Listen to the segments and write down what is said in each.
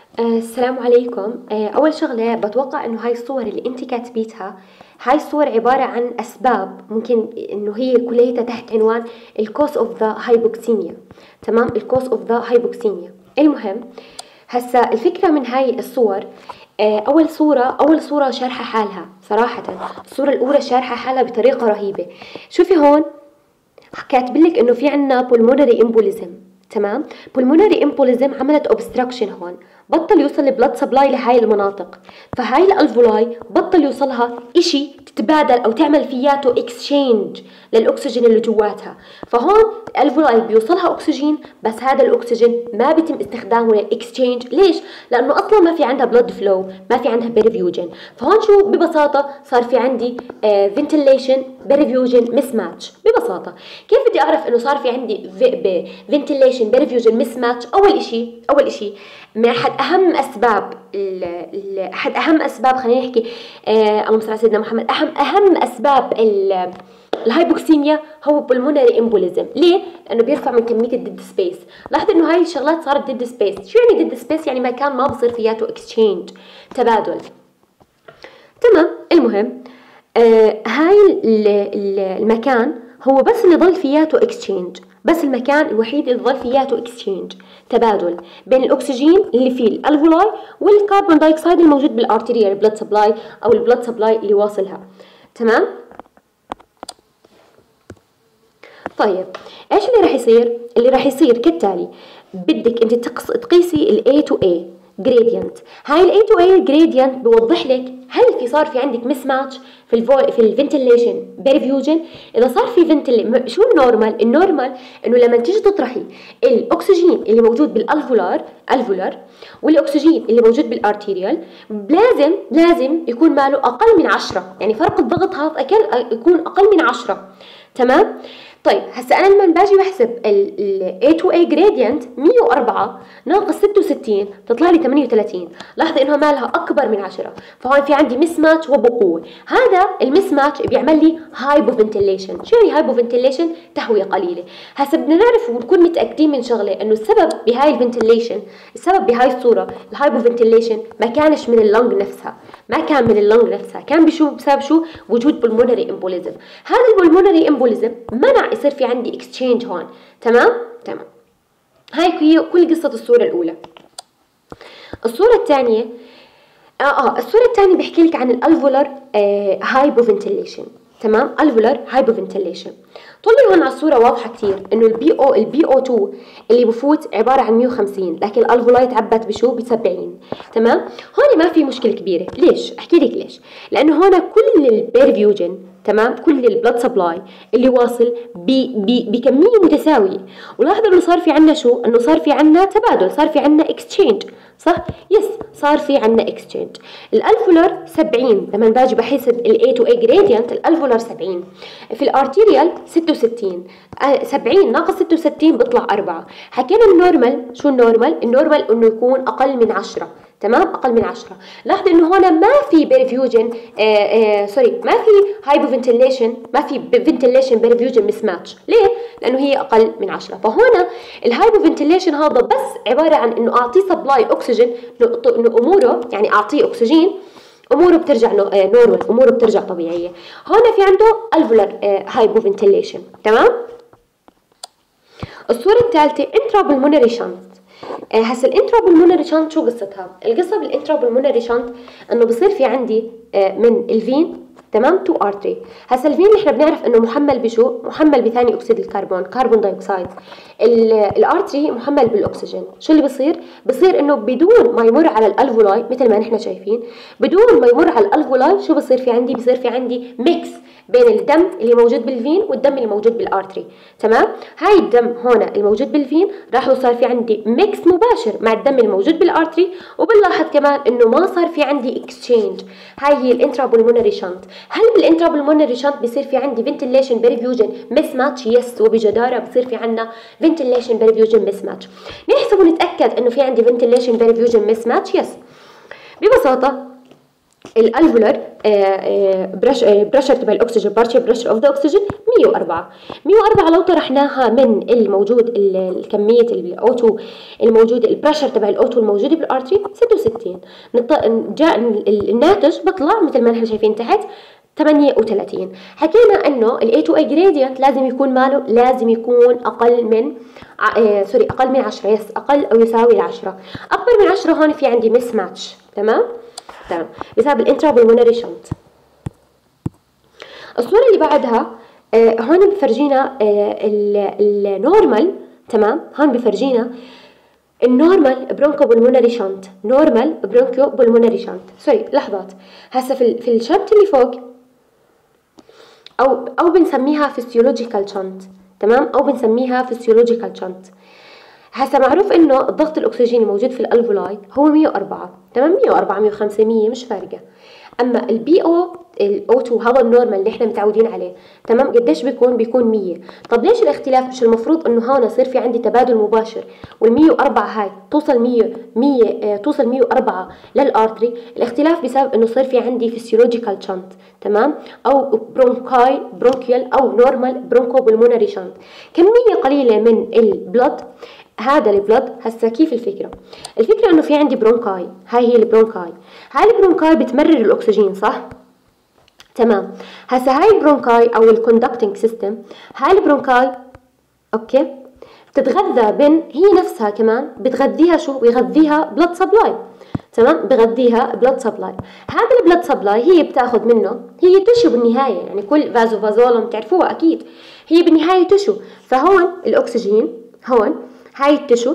السلام عليكم. أول شغلة بتوقع إنه هاي الصور اللي أنت كاتبيتها، هاي الصور عبارة عن أسباب ممكن إنه هي كليتها تحت عنوان الكوز اوف ذا هايبوكسيميا. تمام، الكوز اوف ذا هايبوكسيميا. المهم، هسا الفكرة من هاي الصور، أول صورة شارحة حالها صراحة. الصورة الأولى شارحة حالها بطريقة رهيبة. شوفي هون كاتبلك إنه في عنا pulmonary embolism. تمام، pulmonary embolism عملت obstruction هون، بطل يوصل البلد سبلاي لهاي المناطق، فهاي الالفولاي بطل يوصلها اشي تتبادل او تعمل فياته اكسشينج للاكسجين اللي جواتها. فهون الالفولاي بيوصلها اكسجين، بس هذا الاكسجين ما بيتم استخدامه للاكسشينج. ليش؟ لانه اصلا ما في عندها بلد فلو، ما في عندها بيرفيوجن. فهون شو ببساطه صار في عندي فنتيليشن بيرفيوجن مس ماتش. ببساطه كيف بدي اعرف انه صار في عندي فنتيليشن بيرفيوجن مس ماتش؟ اول اشي من احد اهم اسباب خلينا نحكي، اللهم صل على سيدنا محمد، اهم اسباب الهايبوكسيميا هو pulmonary embolism. ليه؟ لانه بيرفع من كميه الديد سبيس. لاحظ انه هاي الشغلات صارت ديد سبيس. شو يعني ديد سبيس؟ يعني مكان ما بصير فياته اكسشينج، تبادل. تمام، المهم هاي المكان هو بس اللي ضل فياته اكسشينج، بس المكان الوحيد اللي ضل فياته اكسشينج، تبادل بين الاكسجين اللي فيه الالفولاي والكربون دايوكسيد الموجود بالارتيريال بلاد سبلاي او البلاد سبلاي اللي واصلها. تمام. طيب ايش اللي راح يصير؟ اللي راح يصير كالتالي: بدك انت تقيسي ال A to A gradient. هاي ال A to A gradient بوضح لك هل صار في عندك مس ماتش في الفنتيليشن بيرفيوجن. اذا صار في شو النورمال؟ النورمال انه لما تيجي تطرحي الاكسجين اللي موجود الفولار والاكسجين اللي موجود بالارتيريال، لازم يكون ماله اقل من 10، يعني فرق الضغط هذا يكون اقل من 10. تمام. طيب هسا انا لما باجي بحسب ال A to A gradient 104 ناقص 66 بتطلع لي 38. لاحظي انه مالها اكبر من 10، فهون في عندي مس ماتش وبقوه. هذا المس ماتش بيعمل لي هايبوفنتيليشن. شو يعني هايبوفنتيليشن؟ تهويه قليله. هسا بدنا نعرف ونكون متاكدين من شغله، انه السبب بهاي الفنتيليشن، السبب بهاي الصوره الهايبوفنتيليشن ما كانش من اللنج نفسها، ما كان من اللنج نفسها، كان بسبب شو؟ وجود pulmonary embolism. هذا البلمونري امبوليزم منع يصير في عندي اكسشينج هون. تمام. هاي هي كل قصة الصورة الأولى. الصورة الثانية الصورة الثانية بحكي لك عن الالفولار هايبوفنتيليشن. تمام، الفولار هايبوفنتيليشن. طلعوا هون على الصورة واضحة كثير انه البي او 2 اللي بفوت عبارة عن 150، لكن الالفولاي تعبت بشو؟ ب 70. تمام، هون ما في مشكلة كبيرة. ليش؟ احكي لك ليش. لانه هون كل البيرفيوجن، تمام، كل البلد سبلاي اللي واصل بكمية متساوية. ولاحظوا انه صار في عنا شو؟ انه صار في عنا تبادل، صار في عنا اكسشينج. صح؟ يس، صار في عنا اكسشينج. الالفولار 70 لما باجي بحسب الاي تو اي جريدينت، الالفولار 70. في الارتيريال 66. 70 ناقص 66 بيطلع 4. حكينا النورمال. شو النورمال؟ النورمال انه يكون اقل من 10. تمام، اقل من 10. لاحظ انه هون ما في بيرفيوجن، ما في هايبوفنتيليشن، ما في فنتيليشن بيرفيوجن مس ماتش. ليه؟ لانه هي اقل من 10. فهون الهايبوفنتيليشن هذا بس عباره عن انه اعطيه سبلاي اكسجين، انه اموره يعني اعطيه اكسجين، اموره بترجع نورمال، اموره بترجع طبيعيه. هون في عنده الفولار هايبوفنتيليشن. تمام. الصوره الثالثه انترا بالمونري شنت. هسه الانترا بالمونري شنت شو قصتها؟ القصه بالانترا بالمونري شنت انه بصير في عندي من الفين، تمام، تو ارتري. هسه الفين نحن بنعرف انه محمل بشو؟ محمل بثاني اكسيد الكربون، كربون دايوكسيد. الارتري محمل بالاكسجين. شو اللي بصير انه بدون ما يمر على الالفولاي، مثل ما نحن شايفين، بدون ما يمر على الالفولاي شو بصير في عندي؟ بصير في عندي ميكس بين الدم اللي موجود بالفين والدم اللي موجود بالارتري. تمام. هاي الدم هون الموجود بالفين راح صار في عندي ميكس مباشر مع الدم الموجود بالارتري، وبنلاحظ كمان انه ما صار في عندي اكسشينج. هاي هي الانترا بالمونري شنت. هل بالانترا بالمونري شنت بصير في عندي فنتيليشن بيرفيوجن مس ماتش؟ يس، وبجداره بصير في عندنا فنتيليشن بيرفيوجن مس ماتش. نحسب ونتاكد انه في عندي فنتيليشن بيرفيوجن مس ماتش. يس، ببساطه الالفولر بريشر تبع الاكسجين، بارشل بريشر اوف ذا اكسجين 104. 104 لو طرحناها من الموجود الكميه الاوتو الموجوده، البريشر تبع الاوتو الموجوده بالارتري 66، جاء الناتج بطلع مثل ما نحن شايفين تحت 38. حكينا انه الاي تو اي جريدينت لازم يكون ماله، لازم يكون اقل من اقل من 10، يس اقل او يساوي 10. اكبر من 10 هون في عندي مس ماتش. تمام بسبب الانترا بالمونري شنت. الصوره اللي بعدها هون بفرجينا النورمال. تمام هون بفرجينا النورمال برونكو بالمونري شنت، نورمال برونكو بالمونري شنت. سوري لحظات، هسه في الشنت اللي فوق او بنسميها فيسيولوجيكال شنت. تمام او بنسميها فيسيولوجيكال شنت. هسه معروف انه الضغط الاكسجيني موجود في الالفولاي هو 104. تمام 104 105 100 مش فارقه. اما البي او الاو 2 هذا النورمال اللي احنا متعودين عليه. تمام قديش بيكون 100. طب ليش الاختلاف؟ مش المفروض انه هون يصير في عندي تبادل مباشر وال104 هاي توصل 100 توصل 104 للارتري؟ الاختلاف بسبب انه صار في عندي فيسيولوجيكال شنت. تمام او برونكيال او نورمال برونكو بالمونري شنت، كميه قليله من البلد. هذا البلد هسه كيف الفكره؟ الفكره انه في عندي برونكاي، هاي هي البرونكاي. هاي البرونكاي بتمرر الاكسجين صح؟ تمام هسه هاي البرونكاي او الكوندكتنج سيستم، هاي البرونكاي اوكي بتتغذى هي نفسها كمان بتغذيها شو؟ بيغذيها بلد سبلاي. تمام بغذيها بلد سبلاي. هذا البلد سبلاي هي بتاخذ منه، هي تشو بالنهايه، يعني كل فازوفازولم تعرفوها اكيد، هي بالنهايه تشو. فهون الاكسجين هون هاي التشو.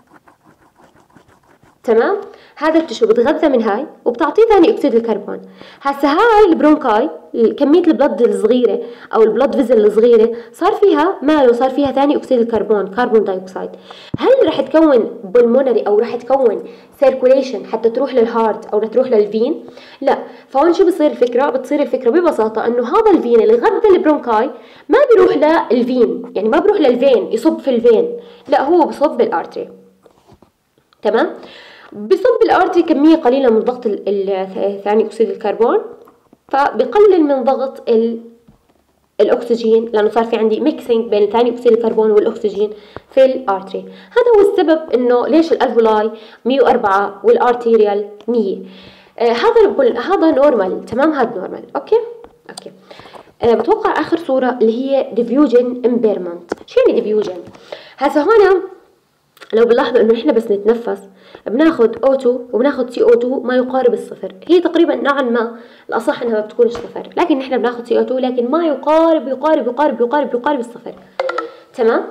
تمام هذا التشو بتغذى من هاي وبتعطيه ثاني اكسيد الكربون. هسه هاي البرونكاي كميه البلد الصغيره او البلد فيزل الصغيره صار فيها ماله، صار فيها ثاني اكسيد الكربون، كربون دايوكسيد. هل رح تكون بلمونري او رح تكون سيركوليشن حتى تروح للهارت او تروح للفين؟ لا. فهون شو بصير الفكره؟ بتصير الفكره ببساطه انه هذا الفين اللي غذى البرونكاي ما بيروح للفين، يعني ما بيروح للفين يصب في الفين، لا هو بصب بالارتري. تمام بصب الارتري كميه قليله من ضغط ثاني اكسيد الكربون، فبقلل من ضغط الاكسجين، لانه صار في عندي ميكسينج بين ثاني اكسيد الكربون والاكسجين في الارتري. هذا هو السبب انه ليش الالفولاي 104 والارتيريال 100. هذا نورمال. تمام هذا نورمال. اوكي بتوقع اخر صوره اللي هي ديفيوجن امبيرمنت. شو يعني ديفيوجن؟ هسه هون لو بنلاحظوا انه نحن بس نتنفس بناخذ O2 وبناخذ CO2 ما يقارب الصفر. هي تقريبا نوعا ما الاصح انها ما بتكونش صفر، لكن نحن بناخذ CO2 لكن ما يقارب الصفر. تمام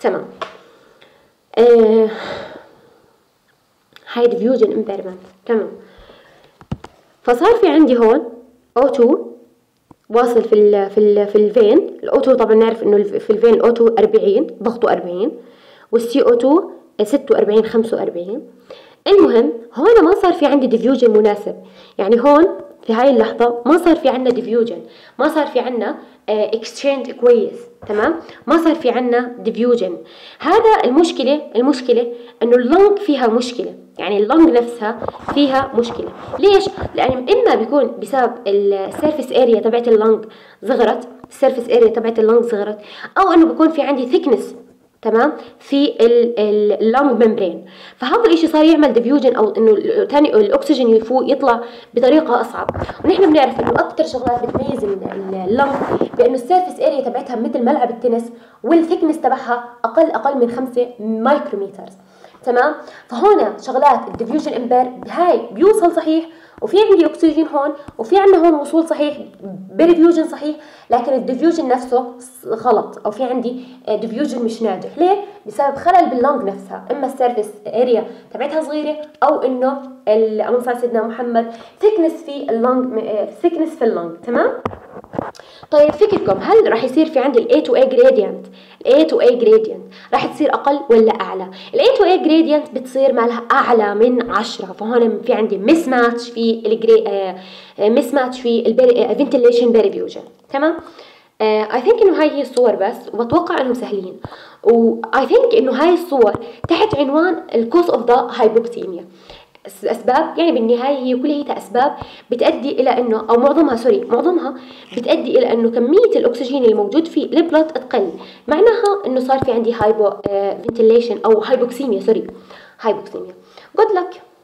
هاي ديفيوجن امبيرمنت. تمام فصار في عندي هون O2 واصل في الفين. الأوتو طبعا نعرف انه في الفين الأوتو 40 ضغطه 40 والسي او 2 46 45. المهم هون ما صار في عندي ديفيوجن مناسب، يعني هون في هاي اللحظة ما صار في عنا ديفيوجن، ما صار في عنا اكستشينج كويس. تمام ما صار في عنا ديفيوجن. هذا المشكلة انه اللنج فيها مشكلة، يعني اللنج نفسها فيها مشكلة. ليش؟ لأن إما بيكون بسبب السيرفيس اريا تبعت اللنج صغرت، أو إنه بيكون في عندي ثيكنس تمام في اللنج ممبرين، فهذا الاشي صار يعمل ديفيوجن او انه ثاني الاكسجين يفوق يطلع بطريقه اصعب. ونحن بنعرف انه اكثر شغلات بتميز اللنج بانه السيرفيس اريا تبعتها مثل ملعب التنس، والثيكنس تبعها اقل من 5 مايكرومتر. تمام فهون شغلات الديفيوجن امبير هاي بيوصل صحيح، وفي عندي اكسجين هون، وفي عندنا هون وصول صحيح بريفيوجن صحيح، لكن الديفيوجن نفسه غلط او في عندي ديفيوجن مش ناجح. ليه؟ بسبب خلل باللنج نفسها، اما السيرفيس اريا تبعتها صغيره او انه اللهم صل على سيدنا محمد ثيكنس في اللنج. تمام طيب فكركم هل راح يصير في عندي الاي تو اي جريدينت؟ الاي تو اي جريدينت راح تصير اقل ولا اعلى؟ الاي تو اي جريدينت بتصير مالها اعلى من 10، فهون في عندي مس ماتش في الفنتيليشن بريفيوجن. تمام اي ثينك انه هاي هي الصور بس، وبتوقع انهم سهلين، واي ثينك انه هاي الصور تحت عنوان الكوز اوف ذا هايبوكسيميا. اسباب، يعني بالنهايه هي كلها اسباب بتؤدي الى انه، او معظمها بتؤدي الى انه كميه الاكسجين الموجود في البلد تقل، معناها انه صار في عندي هايبو فنتيليشن او هايبوكسيميا. good luck.